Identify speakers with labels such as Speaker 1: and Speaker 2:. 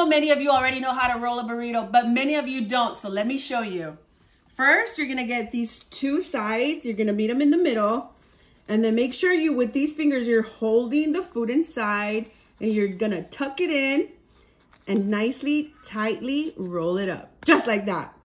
Speaker 1: know many of you already know how to roll a burrito, but many of you don't. So let me show you. First, you're gonna get these two sides. You're gonna meet them in the middle. And then make sure you, with these fingers, you're holding the food inside and you're gonna tuck it in and nicely, tightly roll it up. Just like that.